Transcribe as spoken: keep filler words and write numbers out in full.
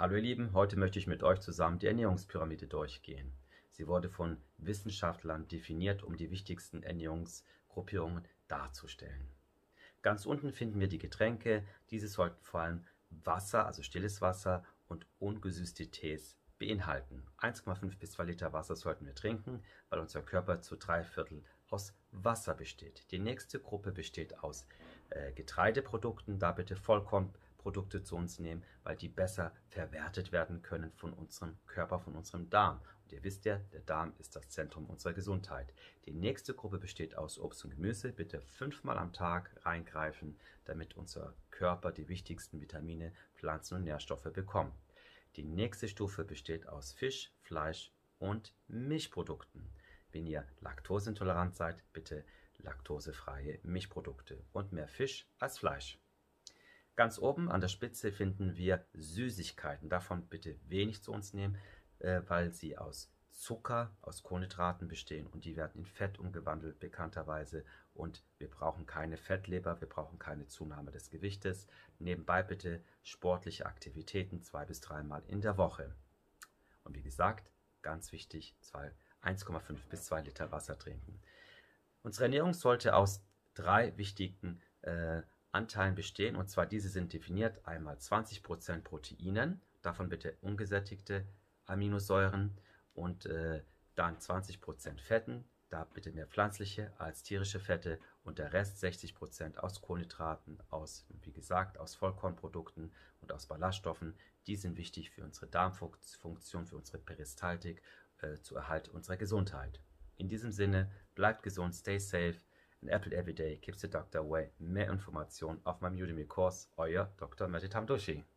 Hallo ihr Lieben, heute möchte ich mit euch zusammen die Ernährungspyramide durchgehen. Sie wurde von Wissenschaftlern definiert, um die wichtigsten Ernährungsgruppierungen darzustellen. Ganz unten finden wir die Getränke. Diese sollten vor allem Wasser, also stilles Wasser und ungesüßte Tees beinhalten. eins Komma fünf bis zwei Liter Wasser sollten wir trinken, weil unser Körper zu drei Viertel aus Wasser besteht. Die nächste Gruppe besteht aus äh, Getreideprodukten. Da bitte Vollkornprodukte zu uns nehmen, weil die besser verwertet werden können von unserem Körper, von unserem Darm. Und ihr wisst ja, der Darm ist das Zentrum unserer Gesundheit. Die nächste Gruppe besteht aus Obst und Gemüse. Bitte fünfmal am Tag reingreifen, damit unser Körper die wichtigsten Vitamine, Pflanzen und Nährstoffe bekommt. Die nächste Stufe besteht aus Fisch, Fleisch und Milchprodukten. Wenn ihr laktoseintolerant seid, bitte laktosefreie Milchprodukte und mehr Fisch als Fleisch. Ganz oben an der Spitze finden wir Süßigkeiten. Davon bitte wenig zu uns nehmen, äh, weil sie aus Zucker, aus Kohlenhydraten bestehen und die werden in Fett umgewandelt bekannterweise und wir brauchen keine Fettleber, wir brauchen keine Zunahme des Gewichtes. Nebenbei bitte sportliche Aktivitäten zwei bis dreimal in der Woche. Und wie gesagt, ganz wichtig, eins Komma fünf bis zwei Liter Wasser trinken. Unsere Ernährung sollte aus drei wichtigen äh, Anteilen bestehen, und zwar diese sind definiert: einmal zwanzig Prozent Proteinen, davon bitte ungesättigte Aminosäuren, und äh, dann zwanzig Prozent Fetten, da bitte mehr pflanzliche als tierische Fette, und der Rest sechzig Prozent aus Kohlenhydraten, aus, wie gesagt, aus Vollkornprodukten und aus Ballaststoffen. Die sind wichtig für unsere Darmfunktion, für unsere Peristaltik, äh, zur Erhalt unserer Gesundheit. In diesem Sinne, bleibt gesund, stay safe, and apple every day keeps the doctor away. Mehr Informationen auf meinem Udemy-Kurs, euer Doktor Mehdi Tamdoshi.